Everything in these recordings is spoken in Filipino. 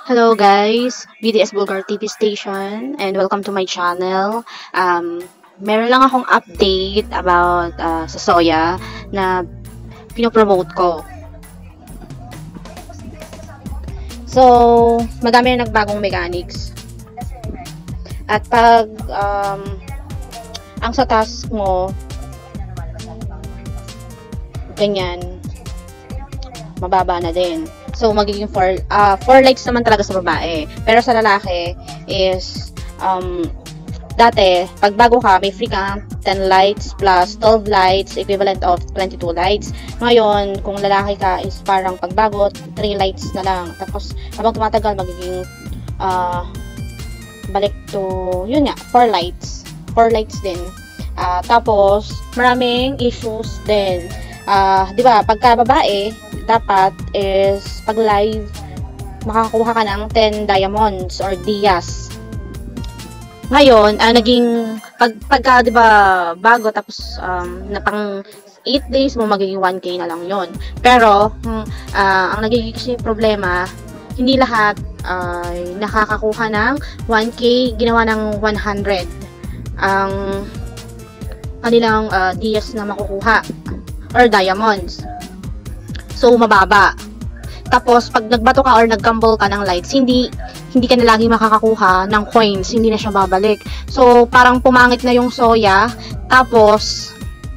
Hello guys, BDS Bulgar TV station and welcome to my channel. Meron lang akong update about sa soya na pinopromote ko. So, madami na nagbagong mechanics. At pag ang sa task mo ganyan, mababa na din. So, magiging 4 lights naman talaga sa babae. Pero sa lalaki is, dati, pag bago ka, may free ka 10 lights plus 12 lights, equivalent of 22 lights. Ngayon, kung lalaki ka is parang pagbago, 3 lights na lang. Tapos, habang tumatagal, magiging, balik to, yun nga, 4 lights. 4 lights din. Tapos, maraming issues din. Di ba, pagka babae, dapat is pag live makakuha ka ng 10 diamonds or dias. Ngayon, naging pagka 'di ba bago tapos na pang 8 days mo magiging 1k na lang 'yon. Pero ang nagiging kasi problema, hindi lahat ay nakakakuha ng 1k, ginawa ng 100 ang kanilang dias na makukuha or diamonds. So, mababa. Tapos, pag nagbato ka or naggamble ka ng lights, hindi ka na lagi makakakuha ng coins. Hindi na siya babalik. So, parang pumangit na yung soya. Tapos,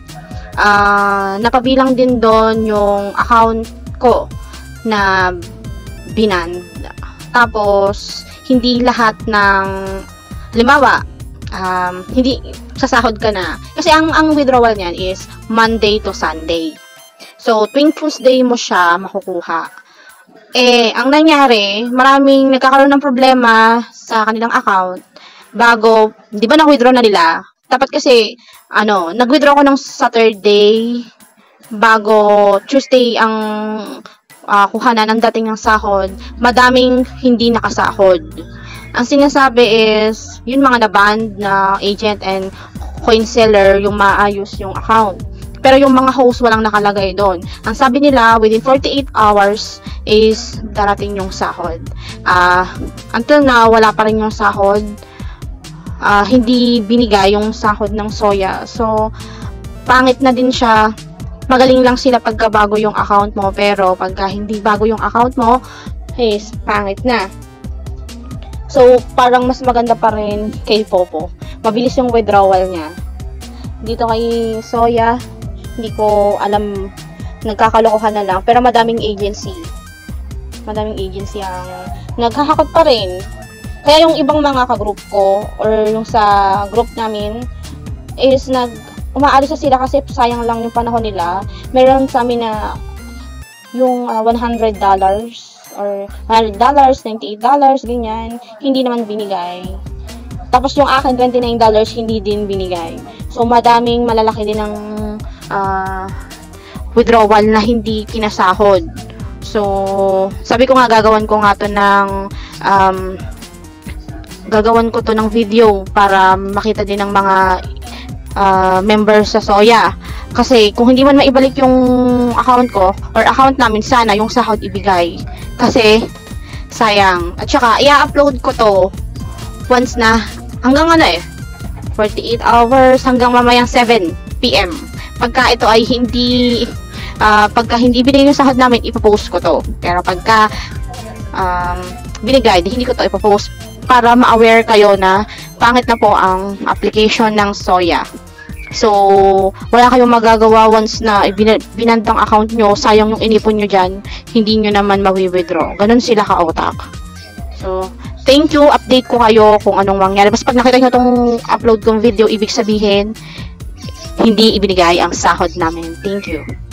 napabilang din doon yung account ko na binan. Tapos, hindi lahat ng limawa, hindi sasahod ka na. Kasi ang withdrawal niyan is Monday to Sunday. So, tuwing Tuesday mo siya makukuha. Ang nangyari, maraming nagkakaroon ng problema sa kanilang account bago, di ba na-withdraw na nila? Dapat kasi, nag-withdraw ko ng Saturday bago Tuesday ang kuhanan ng dating ng sahod. Madaming hindi nakasahod. Ang sinasabi is, yun mga na-banned na agent and coin seller yung maayos yung account. Pero yung mga host walang nakalagay doon. Ang sabi nila, within 48 hours is darating yung sahod. Until now, wala pa rin yung sahod. Hindi binigay yung sahod ng soya. So, pangit na din siya. Magaling lang sila pagka bago yung account mo. Pero pagka hindi bago yung account mo, is pangit na. So, parang mas maganda pa rin kay Popo. Mabilis yung withdrawal niya. Dito kay soya, hindi ko alam, nagkakalokohan na lang. Pero madaming agency ang naghahakot pa rin. Kaya yung ibang mga ka-group ko, or yung sa group namin, is umaalis na sila kasi sayang lang yung panahon nila. Meron sa amin na yung $100 or $100, $98, ganyan, hindi naman binigay. Tapos yung akin, $29, hindi din binigay. So, madaming malalaki din ng withdrawal na hindi kinasahod. So, sabi ko nga, gagawan ko to ng video para makita din ng mga members sa soya. Kasi, kung hindi man maibalik yung account ko, or account namin, sana yung sahod ibigay. Kasi, sayang. At saka, i-upload ko to once na, hanggang 48 hours, hanggang mamayang 7 PM. Pagka ito ay pagka hindi binigay yung sahod namin, ipopost ko to. Pero pagka binigay, hindi ko to ipopost para ma-aware kayo na pangit na po ang application ng soya. So, wala kayong magagawa once na binand ang account nyo, sayang yung inipon nyo dyan, hindi nyo naman mawi-withdraw. Ganun sila ka-otak. So, thank you, update ko kayo kung anong mangyari. Basta pag nakita nyo itong upload kong video, ibig sabihin, hindi ibinigay ang sahod namin. Thank you.